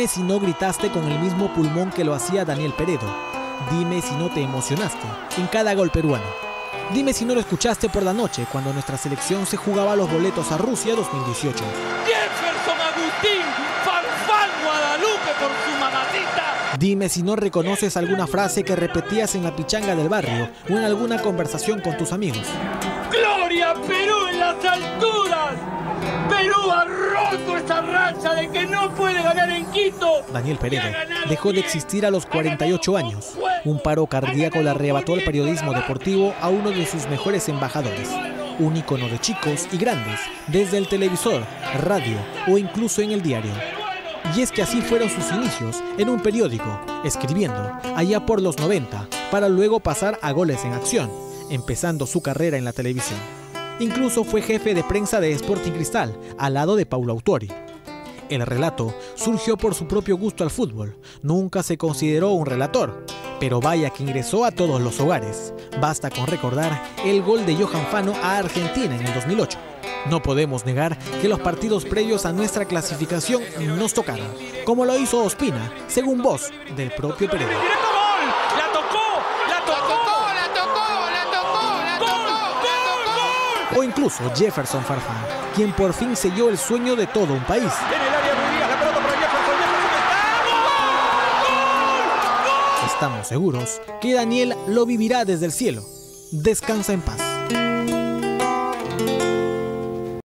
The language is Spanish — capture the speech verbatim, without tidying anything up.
Dime si no gritaste con el mismo pulmón que lo hacía Daniel Peredo. Dime si no te emocionaste en cada gol peruano. Dime si no lo escuchaste por la noche cuando nuestra selección se jugaba los boletos a Rusia dos mil dieciocho. Jefferson Agustín Farfán Guadalupe por su mamacita. Dime si no reconoces alguna frase que repetías en la pichanga del barrio o en alguna conversación con tus amigos. ¡Gloria a Perú en las alturas! ¡Perú ha roto esta racha de que no puede ganar en Quito! Daniel Peredo dejó de existir a los cuarenta y ocho años. Un paro cardíaco le arrebató el periodismo deportivo a uno de sus mejores embajadores. Un ícono de chicos y grandes, desde el televisor, radio o incluso en el diario. Y es que así fueron sus inicios en un periódico, escribiendo, allá por los noventa, para luego pasar a Goles en Acción, empezando su carrera en la televisión. Incluso fue jefe de prensa de Sporting Cristal, al lado de Paulo Autori. El relato surgió por su propio gusto al fútbol. Nunca se consideró un relator, pero vaya que ingresó a todos los hogares. Basta con recordar el gol de Johan Fano a Argentina en el dos mil ocho. No podemos negar que los partidos previos a nuestra clasificación nos tocaron, como lo hizo Ospina, según voz del propio Peredo. O incluso Jefferson Farfán, quien por fin selló el sueño de todo un país. Estamos seguros que Daniel lo vivirá desde el cielo. Descansa en paz.